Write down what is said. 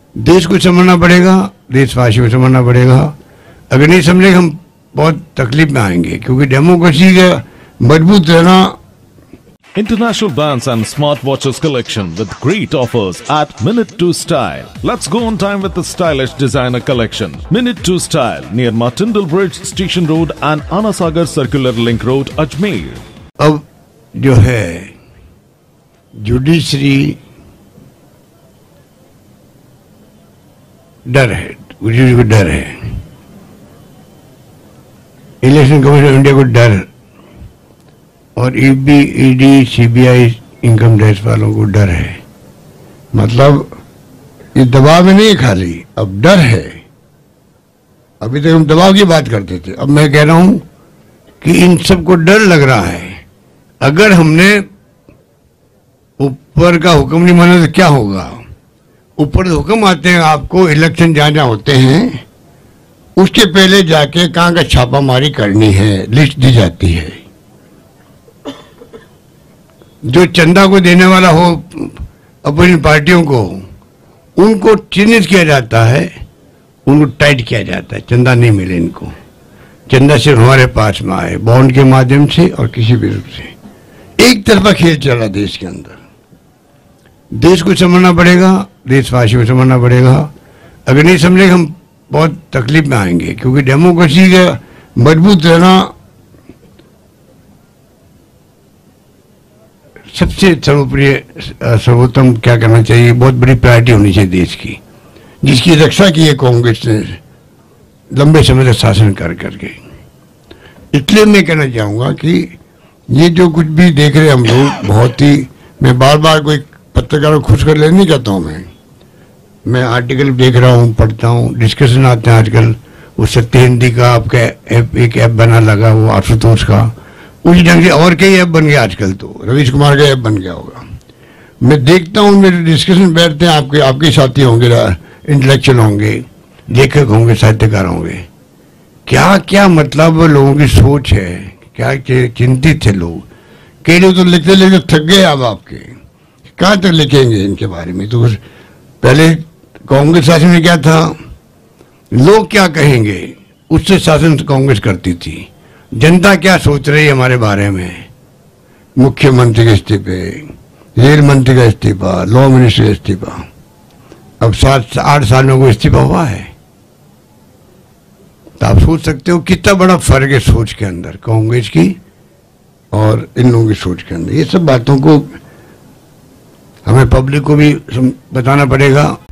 देश को समझना पड़ेगा, देशवासियों को समझना पड़ेगा। अगर नहीं समझेंगे हम बहुत तकलीफ में आएंगे, क्योंकि डेमोक्रेसी का मजबूत रहना। International brands and smartwatches collection with great offers at Minute to Style. Let's go on time with the stylish designer collection. Minute to Style near Martindale Bridge, Station Road and Anasagar Circular Link Road, Ajmer. अब जो है judiciary डर है, judiciary को डर है, election commission of India को डर, और ईडी सीबीआई इनकम टैक्स वालों को डर है। मतलब ये दबाव में नहीं खाली, अब डर है। अभी तक हम दबाव की बात करते थे, अब मैं कह रहा हूं कि इन सबको डर लग रहा है। अगर हमने ऊपर का हुक्म नहीं माना तो क्या होगा? ऊपर से हुक्म आते हैं आपको, इलेक्शन जहां जहां होते हैं उसके पहले जाके कहां का छापामारी करनी है, लिस्ट दी जाती है। जो चंदा को देने वाला हो अपोजिशन पार्टियों को, उनको चिन्हित किया जाता है, उनको टाइट किया जाता है, चंदा नहीं मिले इनको। चंदा सिर्फ हमारे पास में आए, बॉन्ड के माध्यम से और किसी भी रूप से। एक तरफा खेल चला देश के अंदर। देश को समझना पड़ेगा, देशवासियों को समझना पड़ेगा। अगर नहीं समझेंगे हम बहुत तकलीफ में आएंगे, क्योंकि डेमोक्रेसी का मजबूत रहना सबसे सर्वोत्तम क्या करना चाहिए, बहुत बड़ी प्रायोरिटी होनी चाहिए देश की, जिसकी रक्षा की है कांग्रेस ने लंबे समय तक शासन कर करके। इसलिए मैं कहना चाहूंगा कि ये जो कुछ भी देख रहे हम लोग, बहुत ही, मैं बार बार कोई पत्रकार को खुश कर लेना नहीं चाहता हूँ। मैं आर्टिकल देख रहा हूँ, पढ़ता हूँ, डिस्कशन आते हैं आजकल। वो सत्य हिंदी का आपका एक ऐप बना लगा, वो आशुतोष का, उसी ढंग से और कई ऐप बन गया आजकल। तो रवीश कुमार का ऐप बन गया होगा। मैं देखता हूँ, मेरे डिस्कशन बैठते हैं, आपके साथी होंगे, इंटेलेक्चुअल होंगे, लेखक होंगे, साहित्यकार होंगे। क्या क्या मतलब लोगों की सोच है, क्या चिंतित थे लोग। कई लोग तो लिखते लिखते थक गए। अब आपके कहाँ तक लिखेंगे इनके बारे में? तो पहले कांग्रेस शासन में क्या था, लोग क्या कहेंगे, उससे शासन कांग्रेस करती थी। जनता क्या सोच रही है हमारे बारे में, मुख्यमंत्री के इस्तीफे, रेल मंत्री का इस्तीफा, लॉ मिनिस्टर का इस्तीफा। अब 7-8 साल में कोई इस्तीफा हुआ है? तो आप सोच सकते हो कितना बड़ा फर्क है सोच के अंदर, कांग्रेस की और इन लोगों की सोच के अंदर। ये सब बातों को हमें पब्लिक को भी बताना पड़ेगा।